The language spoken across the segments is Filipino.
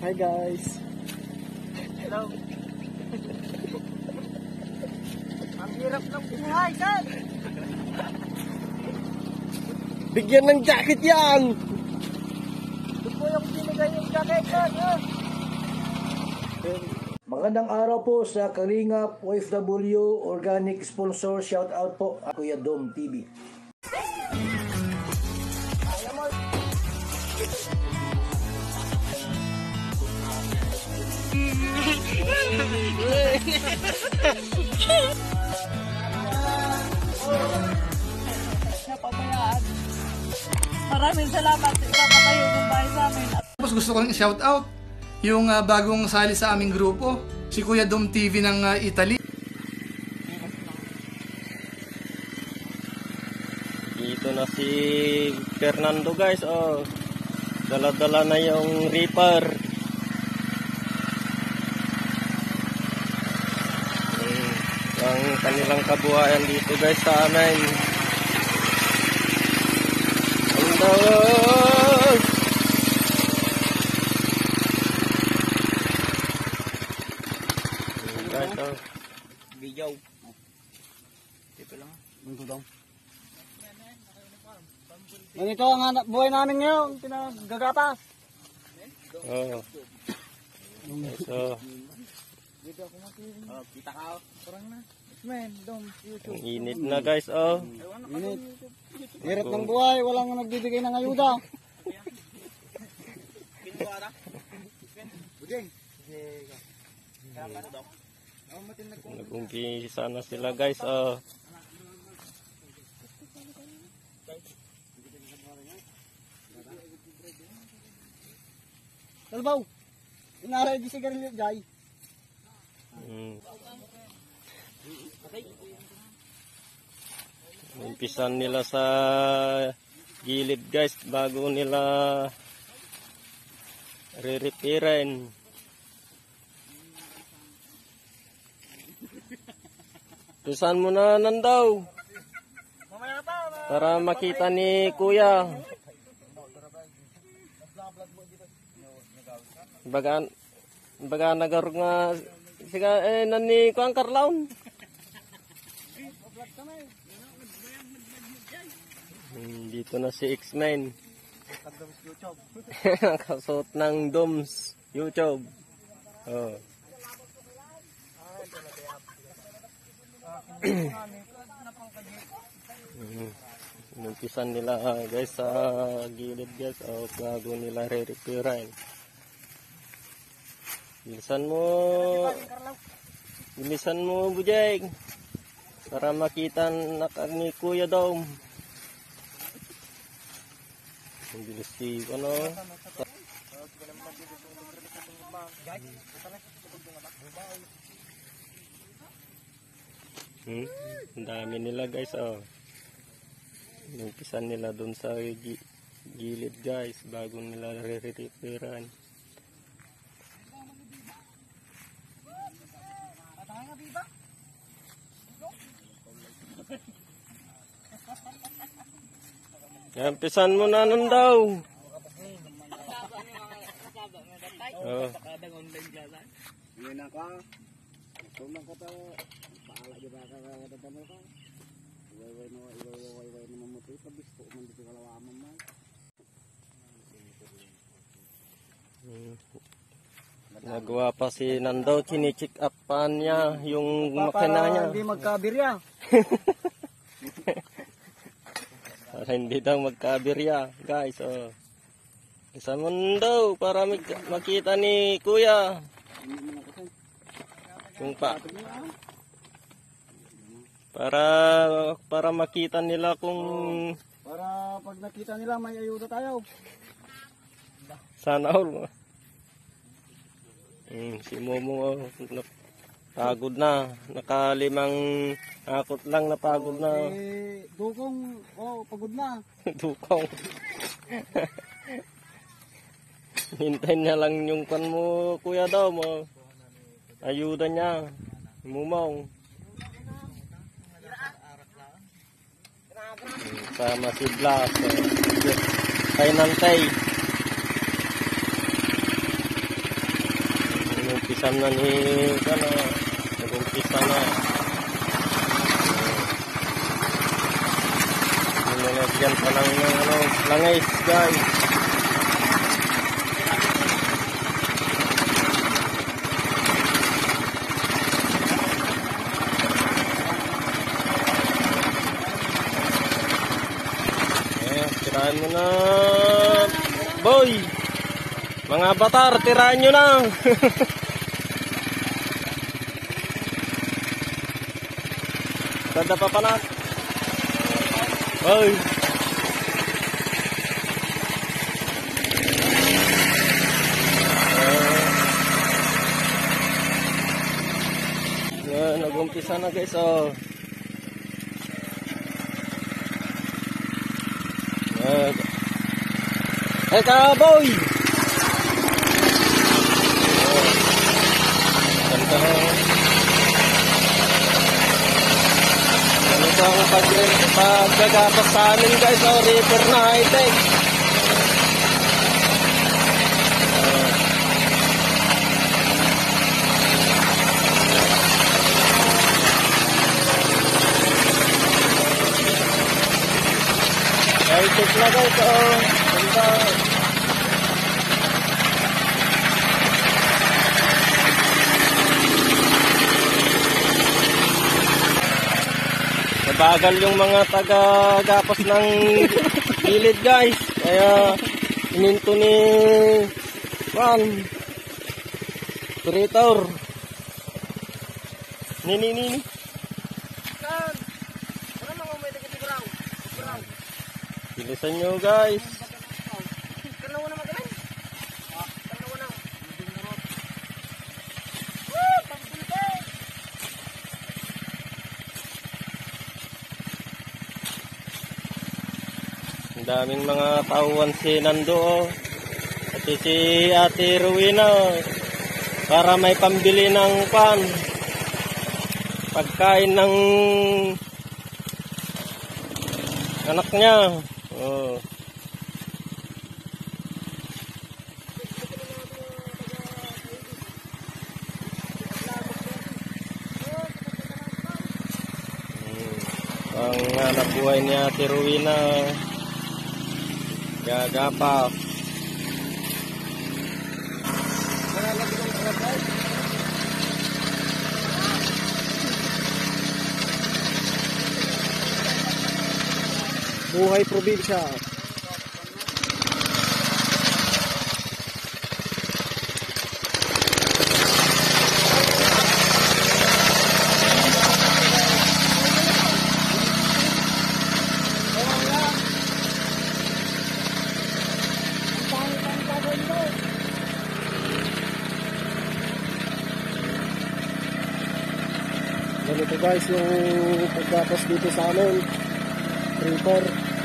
Hi guys. Hello. Ang hirap ng buhay, sir. Bigyan ng jacket yan. Ito po yung binigay yung jacket, sir. Magandang araw po sa Kalingap OFW Organic Sponsor. Shout out po Kuya Dom TV. Maraming salamat sa ipapatayo ng bahay sa amin. Tapos gusto ko rin i-shout out yung bagong sali sa aming grupo, si Kuya Dom TV ng Italy. Dito na si Fernando guys, oh. Dala-dala na yung reaper. Ang kanilang kabuhayan dito guys sa amin. Hello! Guys, oh. Video. Dito lang. Dito lang. Ganito ang hanap buhay namin ngayon, pinagagatas. Oh. So, Kita ka. Parang na. Man, Dom, YouTube. ang init na guys, oh. Init. Hirap ng buhay, walang nagbibigay ng ayuda. Nag-umpisa na sila guys, oh. Talbaw. Inaray di sigarilyo jay. Umpisan nila sa gilid guys bago nila re-repairin. Pisan mo na nandaw para makita ni kuya. Baga nagar nga siga nani ko ang karlaon. Dito na si X9. Nakasuot ng Doms YouTube. Oh. Numpisan nila guys sa gilid guys, bago nila re-repairin. Bilisan mo Bujay para makita na ni Kuya Dom. Ang bilis si ano. Ang dami nila guys, oh. Numpisan nila doon sa gilid guys bago nila re-repairan. Umpisan mo na nun daw. Oh. Yan ka. Tumang ka ta. Paala jud ka dadamo ka. Iway no mamuti pa bisko man dito kalawaman man. Nagawa pa si Nando, chini-check upan niya yung makina niya. Hindi magkabirya. Para hindi daw magkabirya, guys. Oh. Isa mo daw para makita ni Kuya. Kung para makita nila kung para pag nakita nila may ayuda tayo. Sana all. Si Momo pagod na, nakalimang akot lang napagod na. Dukong, pagod na. Dukong. Hintayin niya lang yung pan mo, Kuya daw mo. Ayuda niya. Mumong. Sama si Blas. Kay Nantay. Nag-umpisa na ni ano, nag-umpisa na. Nilagyan pa lang ng ano, langis guys. Tirahan mo na, boy. Mga batar, tirahan nyo na. Ganda pa pala. Boy. Nag-umpisa na guys, oh. Hey boy! Ganda na. Ganito ang paggagapas sa amin guys, oh, reaper na high-tech. High-tech na guys, oh. Ganda. Nabagal yung mga taga-gapas ng gilid guys. Kaya ininto ni operator. Nini. Bilisan nyo guys. Ang daming mga tauhan si Nando, oh. At si Ate Rowena, para may pambili ng pagkain ng anak niya. Oh. Ang anak buhay ni Ate Rowena, gagapak. Buhay probinsya. Ganito guys yung paggapas dito sa amin. Reaper.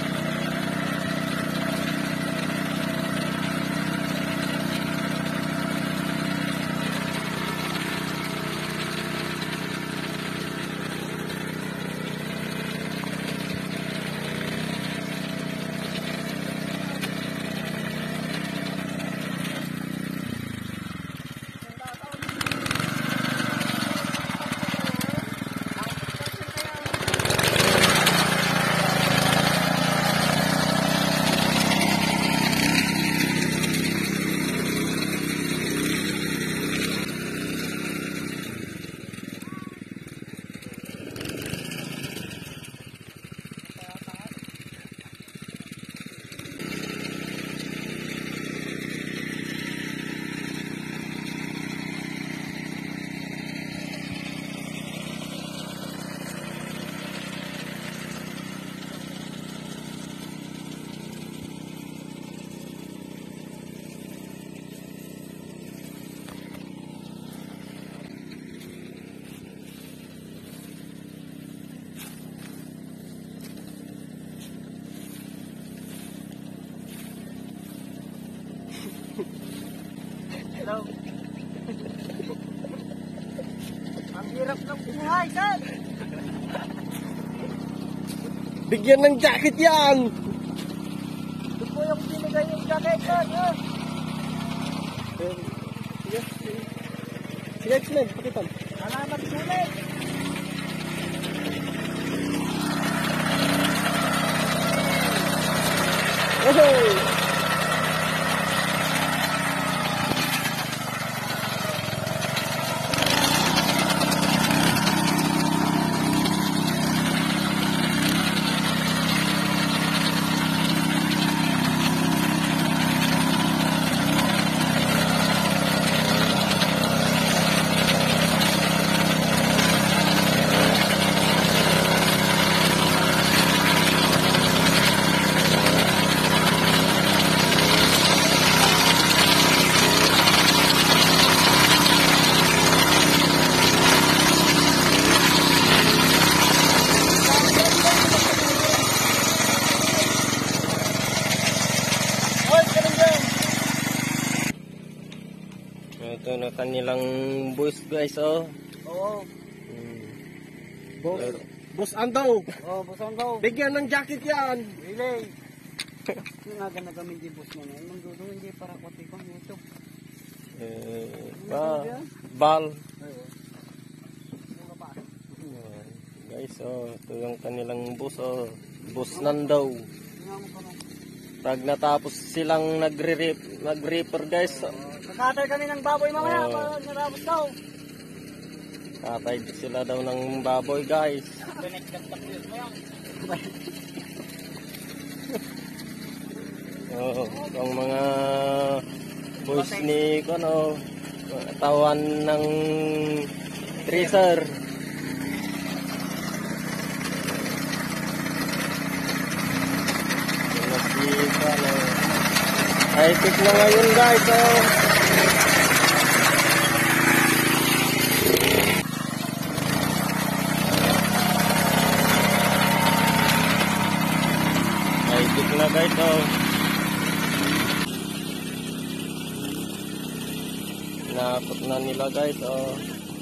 Ang hirap ng buhay, sir. Bigyan ng jacket yan! Ito po yung binigay yung jacket, sir. Sige, X-Men, pakita. Salamat sulit. Oh! Ito na kanilang bus guys, oh. Oo. Boss Andaw, Oh, busang daw. bigyan ng jacket yan. Relay. Yung nga na kami di boss mo. Nung dudo hindi para kwati ko ito. Bal. Guys, oh, ito yung kanilang bus, oh. Bus Nandaw. Pag natapos silang nag-reaper guys, Nakatay kami ng baboy mamaya Oo. para narabos daw. tatay sila daw ng baboy guys. Oh, ang mga boys ni ano, tawan ng tracer. Ay, tik na ngayon guys, oh. Ay, tik na guys, oh. Nakapot na nila guys, oh.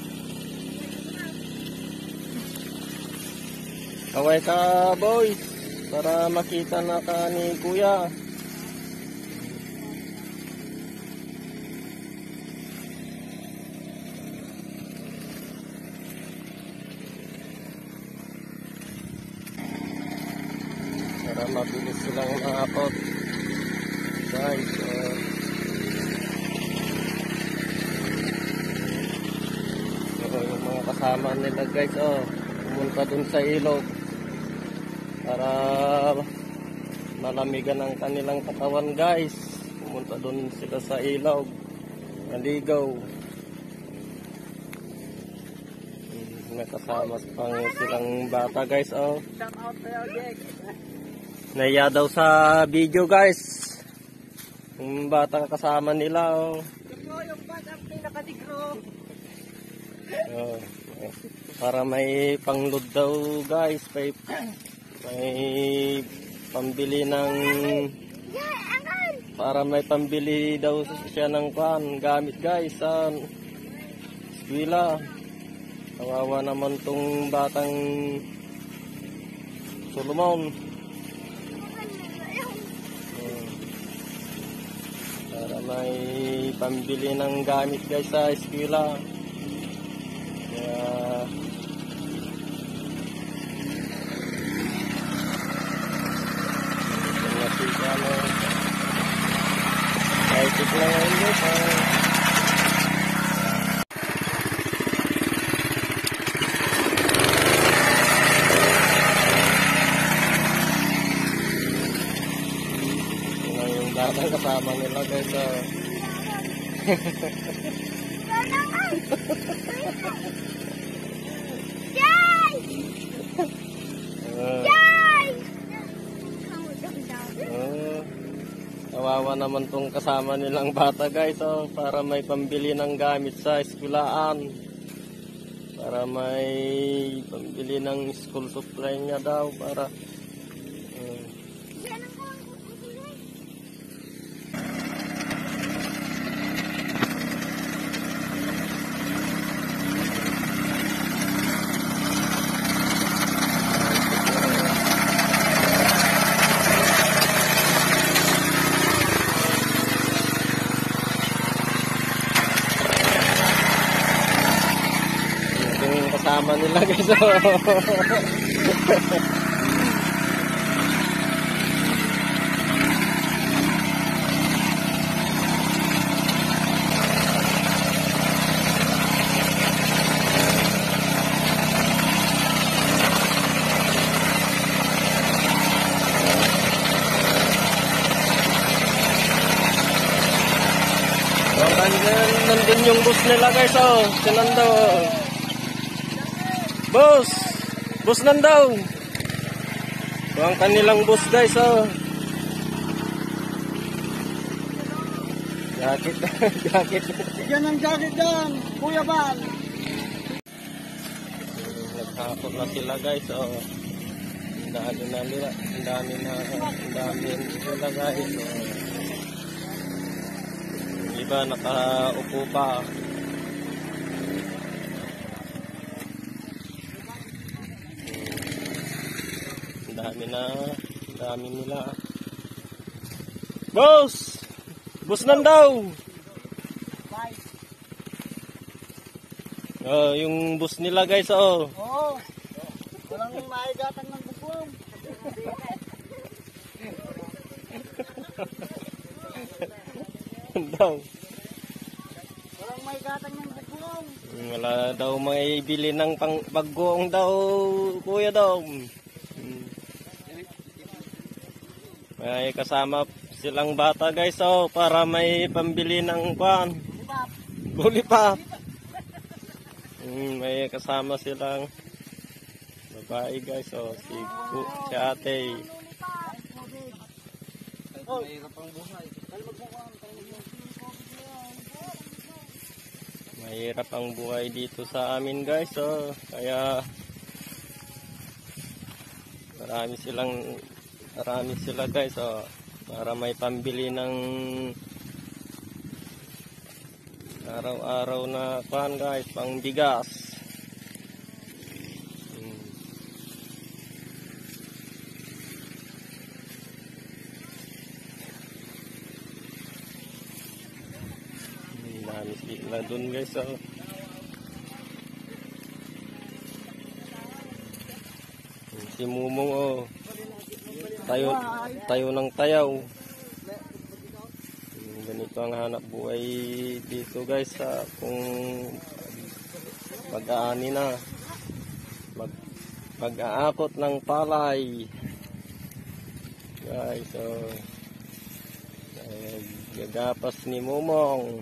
Kaway ka boys, para makita na ka ni kuya. Para mabilis silang maakot guys, yung mga kasama nila guys, pumunta dun sa ilog para malamigan ang kanilang katawan guys. Pumunta dun sila sa ilog, naligaw. May kasama pang silang bata guys, Shout out kayo, Jack. Naiya daw sa video guys. Yung batang kasama nila, oh. Ito yung batang pinakadigro. Oh, para may pangload daw guys, may pambili ng para may pambili daw siya ng gamit guys sa eskwela. Kawawa naman tong batang Solomon. Para may pambili ng gamit guys sa eskwela. Kaya kahit ito lang ngayon guys, yung batang kasama nila guys, kawawa naman tong kasama nilang bata guys, para may pambili ng gamit sa eskwelaan, para may pambili ng school supply niya daw, para kasama nila guys. Nandun yung bus nila guys, oh. Sinando. Bus nandaw. So, ang kanilang bus guys, oh. Jacket. Yan ang jacket dyan, Kuya Bal. Naghakot na sila guys, oh. Ang dami nila guys, oh. Iba nakaupo pa. Ang dami nila. Bus nandaw. Oh, yung bus nila guys, oh. Oo. Walang maigatan ng bubong. Daw. Walang maigatan ng bubong. Wala daw may bili ng paggoong daw, kuya daw. May kasama silang bata guys, oh, para may pambili ng kwan. Lollipop. May kasama silang babae guys, oh, si ate. Mahirap ang buhay dito sa amin guys, oh. Kaya marami sila guys, oh, para may pambili ng araw-araw na pan guys, pang bigas. Dami sila dun guys, oh. Si Mumong, oh. Tayo ng tayaw. Ganito ang hanap buhay dito guys, kung mag-aani na, mag-aakot ng palay guys, so gagapas ni Mumong.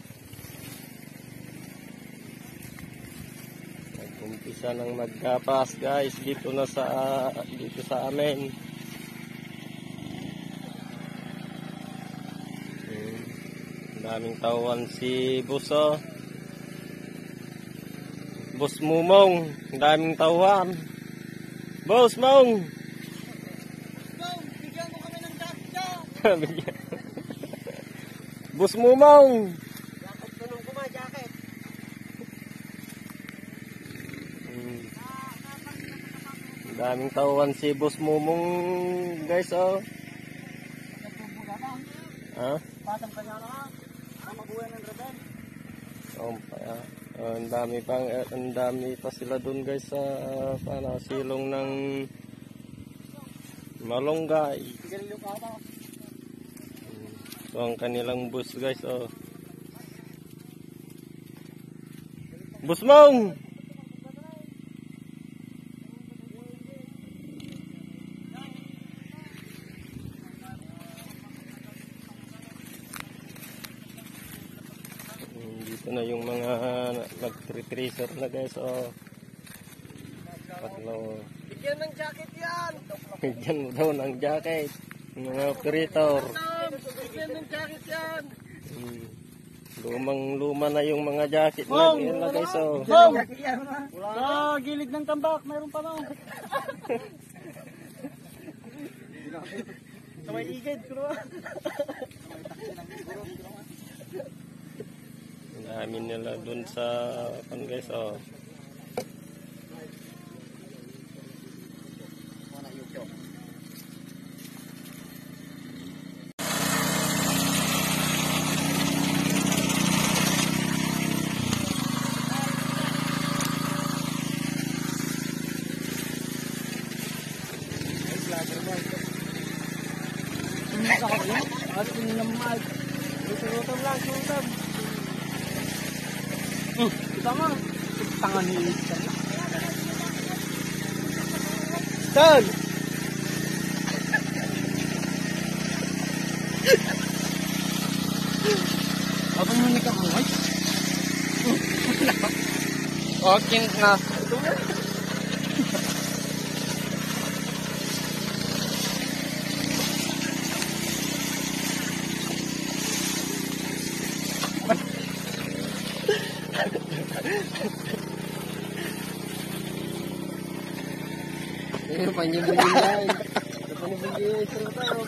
Nag-umpisa ng maggapas guys dito sa amin. Daming tawan si Buso. Bus Mumong, daming tawan. Boss Mong. Bigyan mo kami ng jacket. Bus Mumong. Tulong ko jacket. Daming tawan si Bus Mumong guys, oh. Ha? Patang kanya na. Mabuhay ng radar. Ang dami pa sila dun guys sa silong ng Malunggay. So ang kanilang bus guys, oh. Bus Mong! Dito na yung mga nag-tracer na guys, oh. Patlo. Bigyan ng jacket yan. Bigyan mo daw ng jacket. Mga operator. Bigyan ng jacket yan. Lumang-luma na yung mga jacket na guys, oh. Sa gilid ng tambak, mayroon pa lang. Sa may igid, kuno. Namin nila dun sa guys, oh. sa kanya. At pinamahal. Sulutang lang, sulutang. Kita mo. Tangan ni Stan! Apa mo ni kamuhay? Okay na. Eh, panjang-panjang lain. Panjang-panjang sulutang.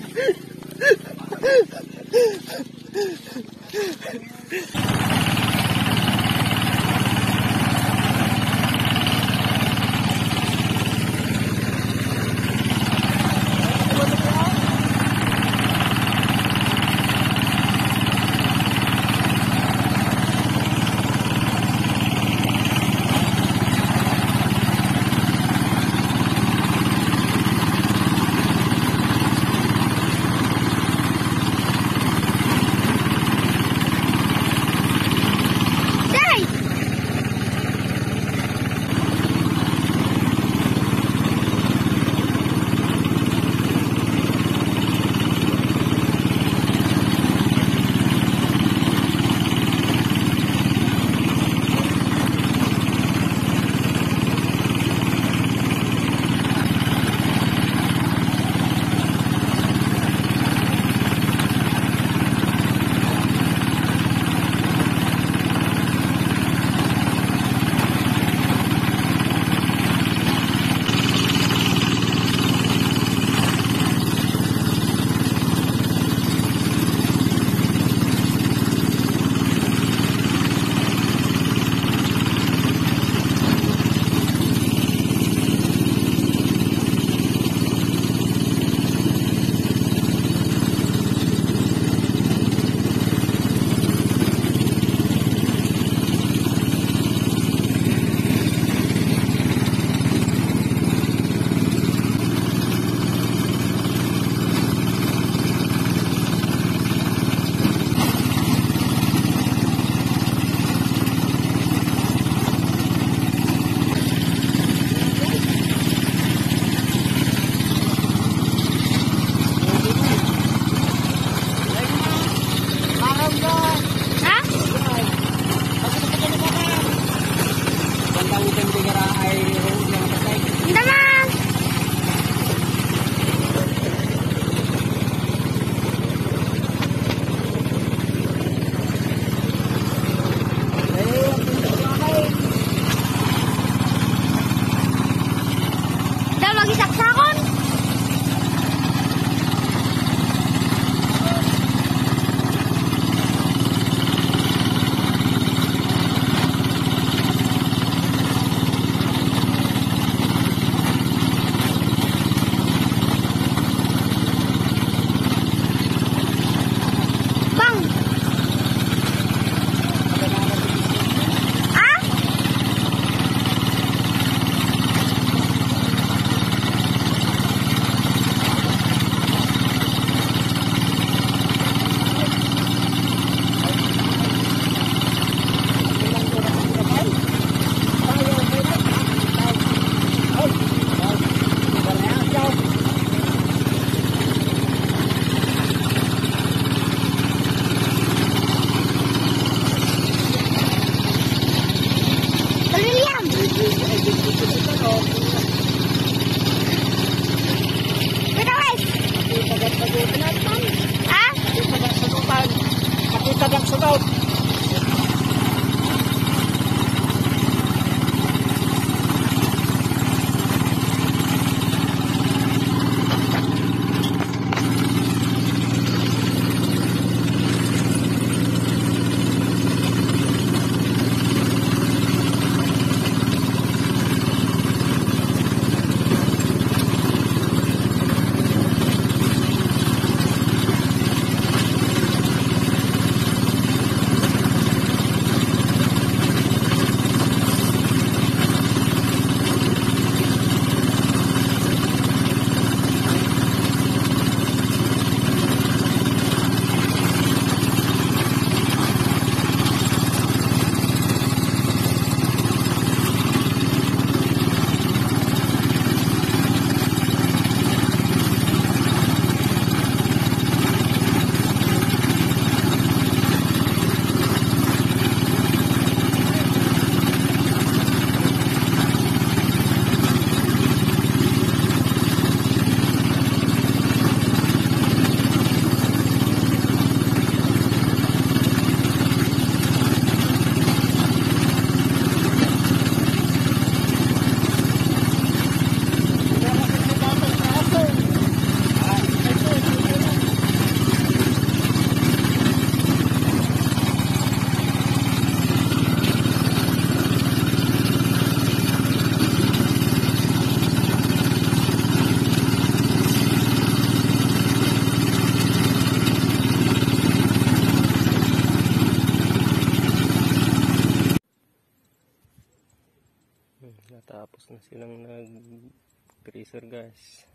na silang nag-freezer guys.